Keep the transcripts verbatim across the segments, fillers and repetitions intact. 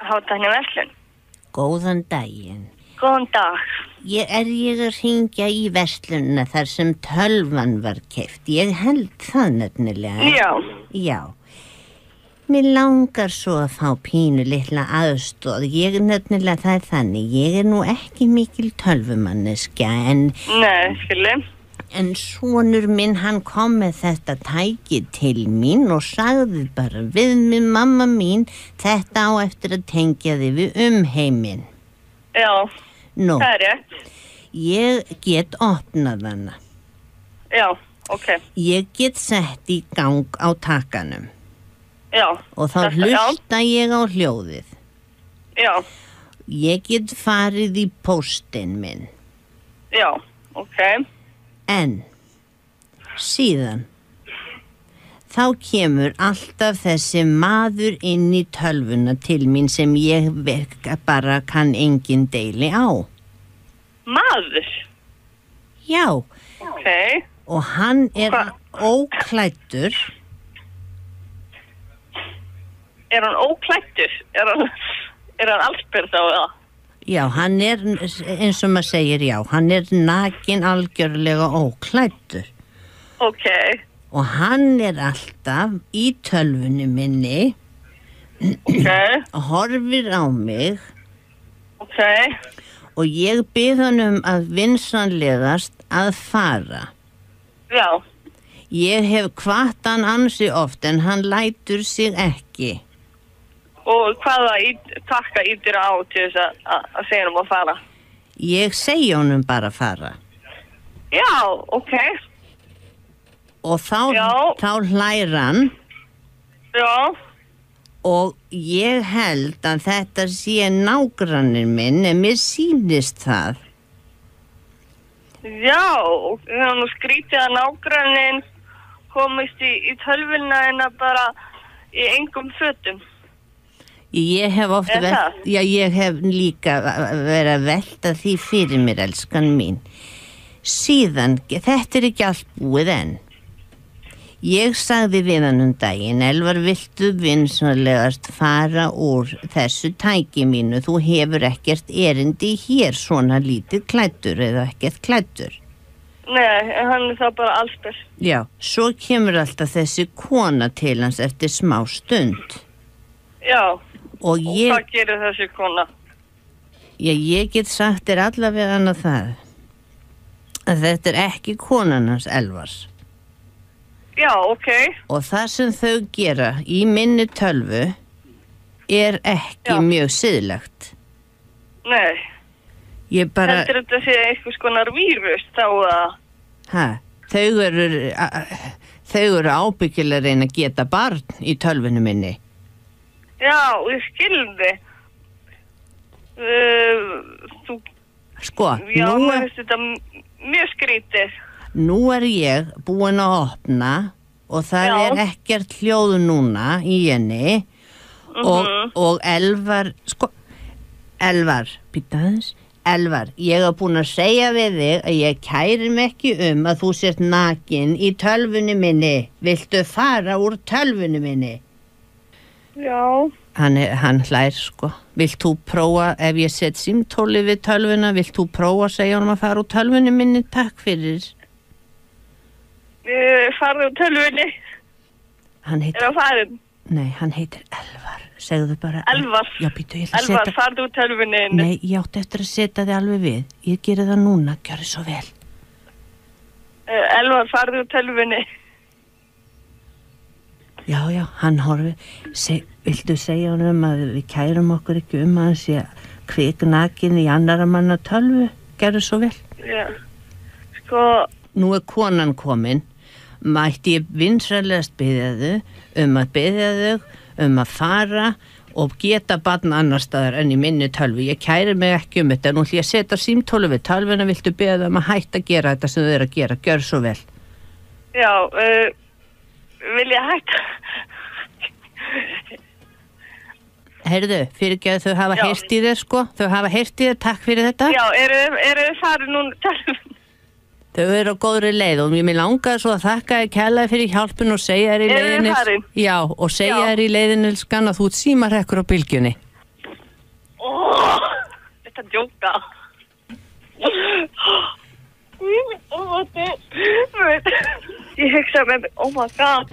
Hátækniverslun. Góðan daginn. Góðan dag. Ég er ég að hringja í verslunina þar sem tölvan var keypt. Ég held það nefnilega. Já. Já. Mér langar svo að fá pínu litla aðstoð. Ég nefnilega það er þannig. Ég er nú ekki mikil tölvumanneskja en... Nei, skilji. En sonur minn, hann kom með þetta tæki til mín og sagði bara við mig, mamma mín, þetta á eftir að tengja þig við umheiminn. Já, Nú, það er rétt. ég get opnað hana. Já, ok. Ég get sett í gang á takanum. Já. Og þá Þetta- hlusta ég á hljóðið. Já, Ég get farið í póstinn minn. já, ok. En síðan þá kemur alltaf þessi maður inn í tölvuna til mín sem ég bara kann engin deili á. Maður? Já, Ok. og hann er Hva? óklæddur. Er hann óklæddur? Er hann, er hann allsbyrð þá eða? Já, hann er, eins og maður segir, já, hann er nakin algjörlega óklæddur. Ok. Og hann er alltaf í tölvunni minni, Ok. horfir á mig Ok. og ég bið hann um að vinsanlegast að fara. Já. Ég hef hvatt hann ansi oft en hann lætur sig ekki. Og hvaða ít, takka ítir á til þess að, að, að segja hann um að fara? Ég segi honum bara að fara. Já, ok. Og þá, Já. þá hlær hann Já. og ég held að þetta sé nágrannir minn en mér sýnist það. Já, það er nú skrítið að nágranninn komist í, í tölvuna en að bara í engum fötum. Ég hef oft Er velt, það? já, ég hef líka verið að velta því fyrir mér, elskan mín. Síðan, þetta er ekki allt búið enn. Ég sagði við hann um daginn, Elvar, viltu vinsanlegast fara úr þessu tæki mínu? Þú hefur ekkert erindi hér, svona lítið klæddur eða ekkert klæddur. Nei, hann er það bara allsbyrð. Já, svo kemur alltaf þessi kona til hans eftir smá stund. Já. Og Og ég, hvað gerir þessi kona? já, ég get sagt þér allavega annað það. Að þetta er ekki konan hans Elvars. Já, ok. Og það sem þau gera í minni tölvu er ekki Já. mjög siðlegt. Nei. Ég bara, Heldur þetta sé einhvers konar vírus þá að... ha, þau eru, a- þau eru ábyggilega að reyna að geta barn í tölvunni minni. Já, ég skilði. Uh, þú, Sko, já, nú mér er, finnst þetta m- mjög skrítið. nú er ég búin að opna og það Já. er ekkert hljóð núna í henni og, Mhm. og Elvar, sko, Elvar, býta aðeins, Elvar, ég hef búin að segja við þig að ég kæri mig ekki um að þú sért nakin í tölvunni minni. Viltu fara úr tölvunni minni? Já. Hann, er, hann hlær, sko. Vilt þú prófa, ef ég set símtóli við tölvuna, vilt þú prófa að segja honum að fara úr tölvunni minni? Takk fyrir. Uh, farðu úr tölvunni. Hann Er heitir, það farin? nei, hann heitir Elvar. Segðu bara. Elvar. Já, býtu, ég ætla að Elvar, setja. farðu úr tölvunni. Nei, ég átti eftir að setja þig alveg við. Ég geri það núna, gjörðu svo vel. Uh, Elvar, farðu úr tölvunni. Já, já, hann horfi. Se, viltu segja honum að við kærum okkur ekki um að hann sé kviknakin í annara manna tölvu? Gjörðu svo vel. Já. Sko, Nú er konan komin. Mætti ég vinsalegast biðja þau um að biðja þau um að fara og geta barn annar staðar enn í minni tölvu. Ég kæri mig ekki um þetta. Nú ætlum ég að setja símtólu við tölvuna, viltu biðja þau um að hætta að gera þetta sem þau eru að gera. Gjör svo vel. já, uh, vil ég hætta? Heyrðu, fyrirgeðu, þau hafa Já. heyrt í þér, sko. Þau hafa heyrt í þér, takk fyrir þetta. Já, eru eru þið farið núna tölvunni? Þau eru á góðri leið og mér langaði svo að þakka þér kærlega fyrir hjálpin og segja þér í Eru þið leiðinni. farin? Já, og segja Já. þér í leiðinni, skan, að þú ert símarhekkur á bylgjunni. Þetta djóka. Oh, ég hugsa með mig, oh my god.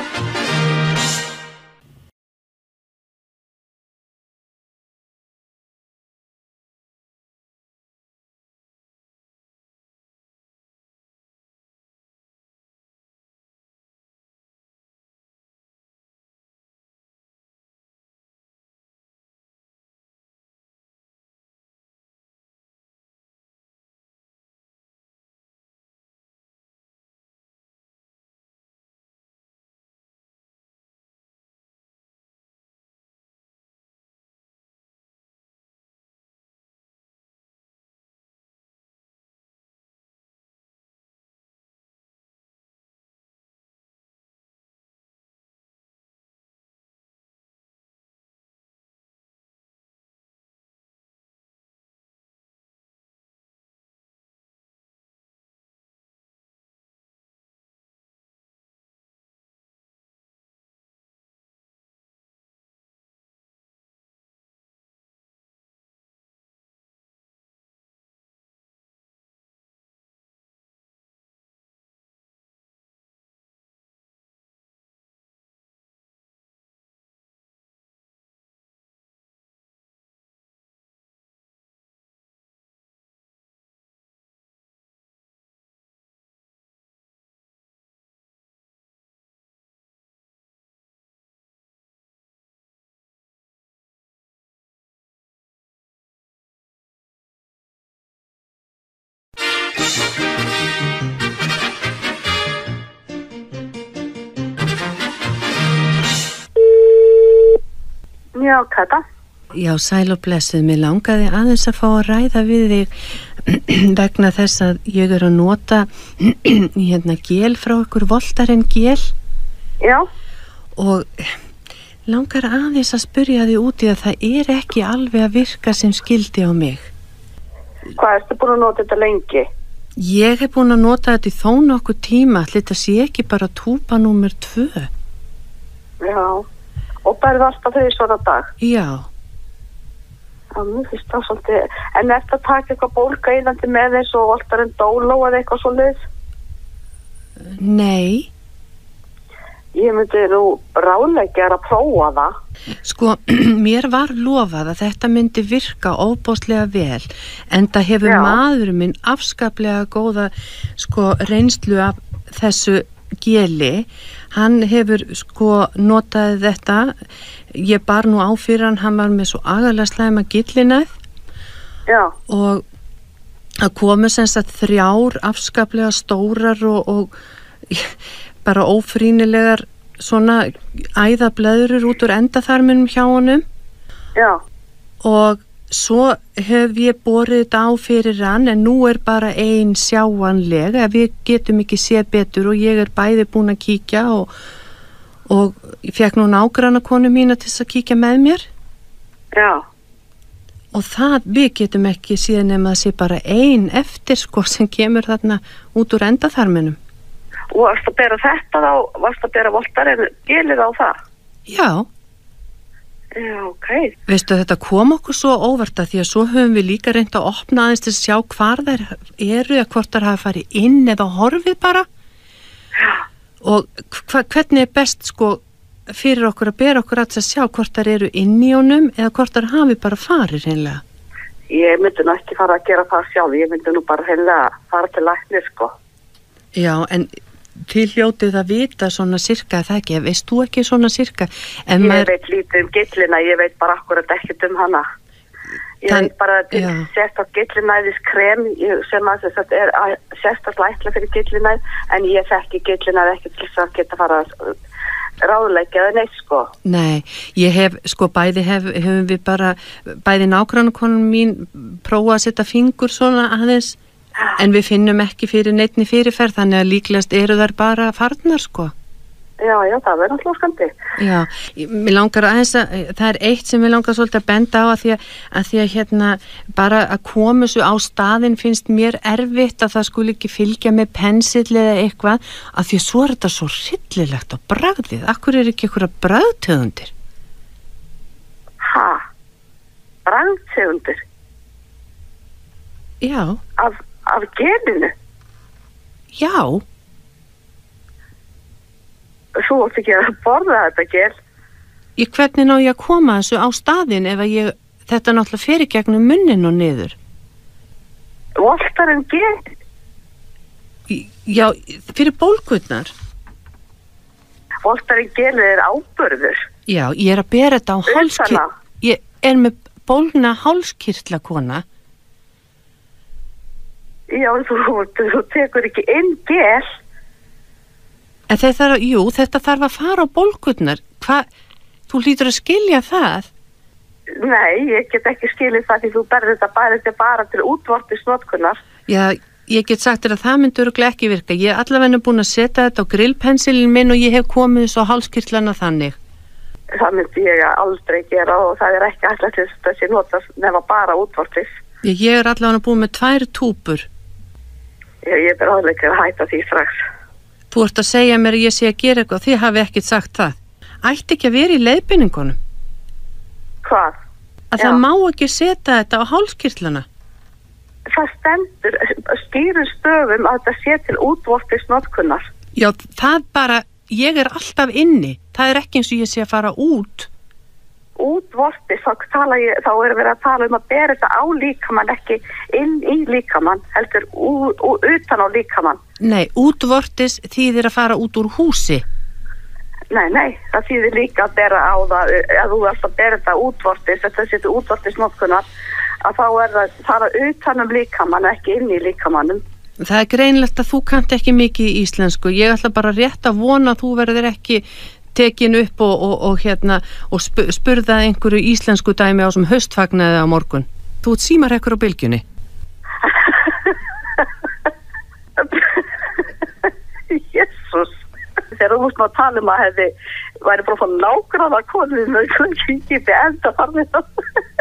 Já, Kata. Já, sæl og blessuð, mér langaði aðeins að fá að ræða við þig vegna þess að ég er að nota hérna gél frá ykkur, Voltaren gél. Já. Og langar aðeins að spyrja þig út í að það er ekki alveg að virka sem skildi á mig. Hvað, ertu búin að nota þetta lengi? Ég hef búin að nota þetta í þó nokkuð tíma, þetta sé ekki bara túpa númer tvö. Já, og berði alltaf þau svona dag? Já. Já, mér finnst það svolítið, en eftir að taka eitthvað bólgaeinandi með eins og Voltaren Dóló eða eitthvað svo leið? Nei. Ég myndi nú ráðleggja að prófa það. Sko, mér var lofað að þetta myndi virka óbóðslega vel, en það hefur Já. maður minn afskaplega góða sko reynslu af þessu géli. Hann hefur sko notað þetta, ég bar nú á fyrir hann, hann var með svo agalega slæma gyllinæð. Já. Og það komu sem sagt þrjár afskaplega stórar og, og bara ófrýnilegar svona æðablöðrur út úr endaþarminum hjá honum. Já. Og svo hef ég borið þetta á fyrir hann, en nú er bara ein sjáanlega, við getum ekki séð betur og ég er bæði búin að kíkja og, og ég fekk nú nágrannakonu mína til þess að kíkja með mér. Já. Og það, við getum ekki síðan nema að sé bara ein eftir sko sem kemur þarna út úr endaþarminum. Og varst að bera þetta þá, varst að bera Voltaren gélið á það? Já. Já, ok. Veistu, þetta kom okkur svo óvart að því að svo höfum við líka reynt að opna aðeins til að sjá hvar þær eru eða hvort þær hafa farið inn eða horfið bara. Já. Og hva, hvernig er best sko fyrir okkur að bera okkur að sjá hvort þær eru inn í honum eða hvort þær hafi bara farið hreinlega? Ég myndi nú ekki fara að gera það sjálf, ég myndi nú bara hreinlega fara til læknis sko. Já, en þið hljótið að vita svona sirka, það ekki, veist þú ekki svona sirka? En ég maður... veit lítið um gyllina, ég veit bara akkurat ekkert um hana. Ég Þann... veit bara að Já. sérstakt gyllinæðis krem sem að þess að er sérstakt lækla fyrir gyllinæð, en ég þekki gyllinæð ekki til þess að geta fara að ráðleggja það neitt sko. Nei, ég hef, sko bæði hef, hefum við bara, bæði nágrannakonum mín prófað að setja fingur svona aðeins, en við finnum ekki fyrir neittni fyrirferð, þannig að líklegast eru þær bara farnar sko. Já, já, það verður náttúrulega skandi. Já, mér langar aðeins að, það er eitt sem mér langar svolítið að benda á að því að, að, því að hérna, bara að koma svo á staðinn finnst mér erfitt að það skuli ekki fylgja með pensill eða eitthvað, að því að svo er þetta svo hryllilegt á bragðið. Akkur er ekki einhverja bragðtöðundir? Ha? bragðtegundir Já, af, af gelinu. já, Þú átt ekki að borða þetta gel. ég hvernig ná ég að koma þessu á staðinn ef að ég, þetta náttúrulega fer í gegnum munnin og niður. Voltaren gel. Já, fyrir bólgurnar. Voltaren gel er áburður. Já, ég er að bera þetta á hálskirtla. Utan á. Ég er með bólgna hálskirtla, kona. Já, þú, þú tekur ekki inn gel. En þetta, jú, þetta þarf að fara á bólgurnar. Hvað, þú hlýtur að skilja það? Nei, ég get ekki skilið það því þú berður þetta bara, þetta bara til útvortis notkunar. Já, ég get sagt þér að það myndi örugglega ekki virka. Ég er allavega búin að setja þetta á grillpensilin minn og ég hef komið svo hálskirtlana þannig. Það myndi ég aldrei gera og það er ekki alltaf til þessi notast nema bara útvortis. Ég, ég er allavega búin með tvær túpur. Ég, ég er áleikir að hætta því strax. Þú ert að segja mér að ég sé að gera eitthvað, þið hafi ekkert sagt það. Ætti ekki að vera í leiðbeiningunum. Hvað? Að Já. það má ekki setja þetta á hálskirtlana. Það stendur skýrum stöfum að þetta sé til útvortis notkunar. Já, það bara, ég er alltaf inni. Það er ekki eins og ég sé að fara út. Útvortis, þá, tala ég, þá er verið að tala um að bera þetta á líkamann, ekki inn í líkamann, heldur ú, ú, utan á líkamann. Nei, útvortis þýðir að fara út úr húsi. Nei, nei, það þýðir líka að bera á það, að þú ert að bera þetta útvortis, þetta setur útvortis notkunar, að þá er það að fara utan um líkamann, ekki inn í líkamannum. Það er greinlegt að þú kannt ekki mikið í íslensku. Ég ætla bara rétt að vona að þú verður ekki tekin upp og, og, og, hérna, og sp spurða einhverju íslensku dæmi á sem haustfagnaði á morgun. Þú ert símar ekkur á bylgjunni. Jésús, þegar þú múst maður að tala um að hefði væri bara fann nágráða konið með kunni ekki enda farmið það.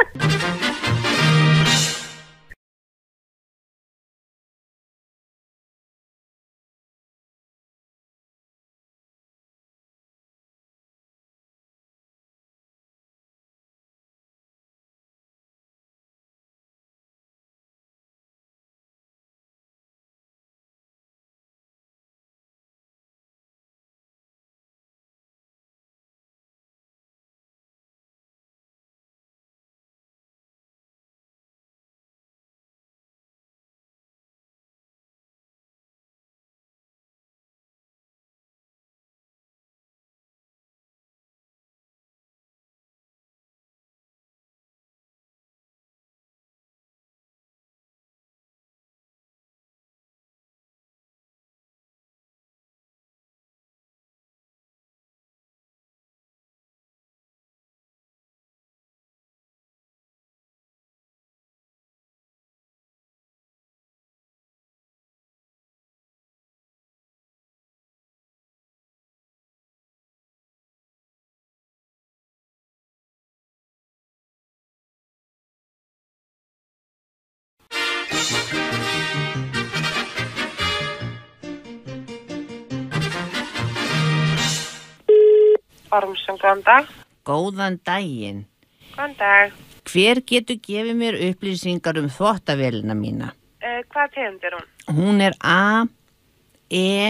Ormsson, góðan dag. Góðan daginn. Góðan dag. Hver getur gefið mér upplýsingar um þvottavélina mína? Uh, hvað tegund er hún? Hún er A, E,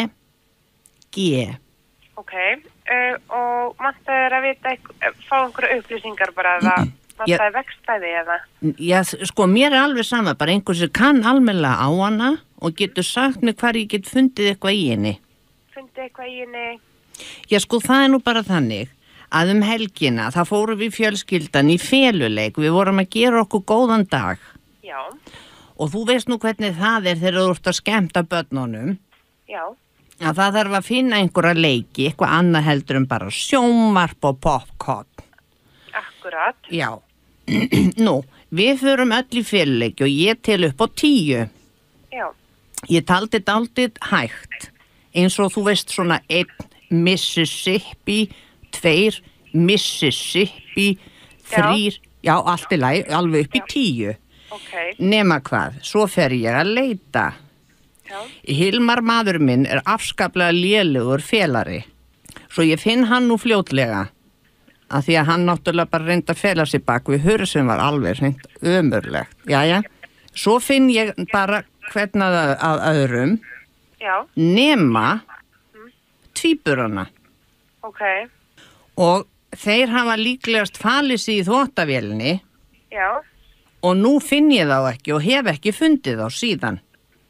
G. Ok, uh, og mannstæður að vita, eitthvað, fá einhverju upplýsingar bara eða mannstæður vextæði eða? Já, sko, mér er alveg sama, bara einhver sem kann almennilega á hana og getur sagt mér hvar ég get fundið eitthvað í henni. Fundið eitthvað í henni? Já, sko, það er nú bara þannig að um helgina, það fórum við fjölskyldan í feluleik, við vorum að gera okkur góðan dag. Já. Og þú veist nú hvernig það er þegar þú ert að skemmta börnunum. Já. Að það þarf að finna einhverja leiki, eitthvað annað heldur en bara sjónvarp og popcorn. Akkurat. Já. Nú, við förum öll í feluleiki og ég tel upp á tíu. Já. Ég taldi dálítið hægt, eins og þú veist svona einn Mississippi, tveir Mississippi, þrýr, já, já allt í lagi, alveg upp í tíu. Okay. Nema hvað, svo fer ég að leita. Já. Hilmar maður minn er afskaplega lélegur felari, svo ég finn hann nú fljótlega. Af því að hann náttúrulega bara reyndi að fela sér bak við hurð sem var alveg reynd ömurlegt. Jæja, svo finn ég bara hvernig að, að öðrum Já. nema tvíburana. Ok. Og þeir hafa líklegast falið sig í þvottavélinni Já. og nú finn ég þá ekki og hef ekki fundið þá síðan.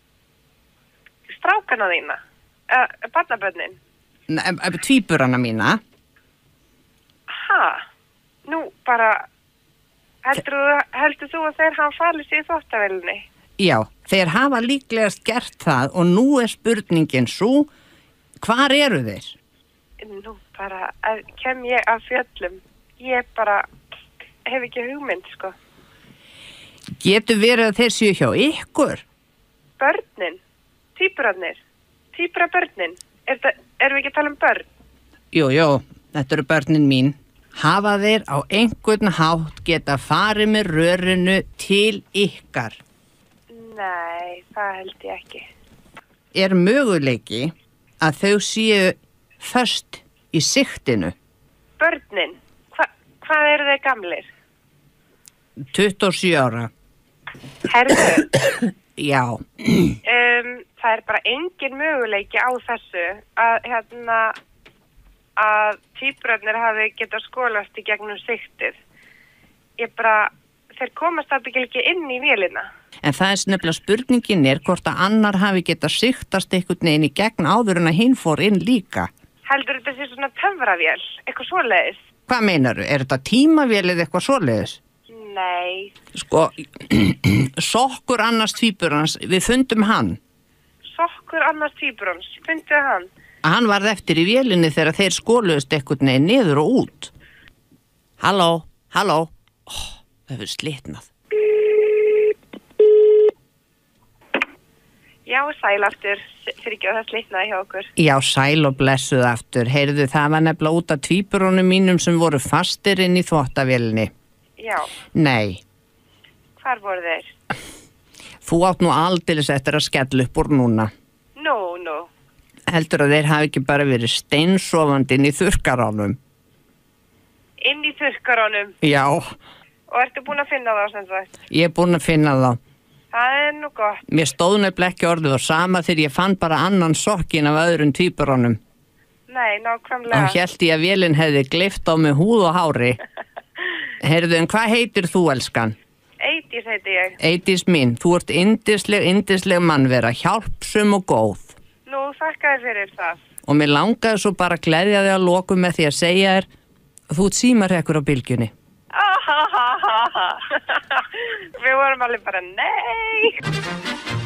Strákana þína? Uh, barnabörnin? Nei, tvíburana mína. Ha? Nú bara, heldur, heldur þú að þeir hafa falið sig í þvottavélinni? Já, þeir hafa líklegast gert það og nú er spurningin svo, hvar eru þeir? Nú bara, að, kem ég af fjöllum. Ég bara hef ekki hugmynd, sko. Getur verið að þeir séu hjá ykkur? Börnin? Tvíburarnir? Tvíburabörnin? Er, það, erum við ekki að tala um börn? Jú, jú, þetta eru börnin mín. Hafa þeir á einhvern hátt geta farið með rörinu til ykkar? Nei, það held ég ekki. Er möguleiki að þau séu föst í siktinu? Börnin? Hva, hvað eru þeir gamlir? tuttugu og sjö ára. Herðu? Já. Um, það er bara engin möguleiki á þessu að, hérna, að tvíburarnir hafi getað skolast í gegnum siktið. Ég bara, þeir komast ábyggilega ekki inn í vélina. En það er nefnilega spurningin er hvort að annar hafi getað siktast einhvern veginn í gegn áður en að hinn fór inn líka. Heldur þetta sé svona töfravél, eitthvað svoleiðis? Hvað meinaru? Er þetta tímavél eða eitthvað svoleiðis? Nei. Sko, sokkur annars tvíburans, við fundum hann. Sokkur annars tvíburans, fundið hann? Hann varð eftir í vélinni þegar þeir skóluðust einhvern veginn niður og út. Halló, halló. Ó, það hefur slitnað. Já, sæl aftur, fyrir ekki að það slitnaði hjá okkur. Já, sæl og blessuð aftur. Heyrðu, það var nefnilega út af tvíburunum mínum sem voru fastir inn í þvottavélinni. Já. Nei. Hvar voru þeir? Þú átt nú aldeilis eftir að skella upp úr núna. Nú, nú. Heldur að þeir hafi ekki bara verið steinsofandi inn í þurrkaránum? Inn í þurrkaránum? Já. Og ertu búin að finna þá sem sagt? Ég er búin að finna þá. Það er nú gott. Mér stóð nefnilega ekki orðið og sama þegar ég fann bara annan sokkin af öðrum tvíburunum. Nei, nákvæmlega. Og hélt ég að vélinn hefði gleypt á mig húð og hári. Heyrðu, en hvað heitir þú, elskan? Eydís heiti ég. Eydís mín, þú ert yndisleg, yndisleg mannvera, hjálpsum og góð. Nú, þakka þér fyrir það. Og mér langaði svo bara að gleðja þig að lokum með því að segja þér að þú ert símarekkur á bylgjunni. Við vorum alveg bara nei.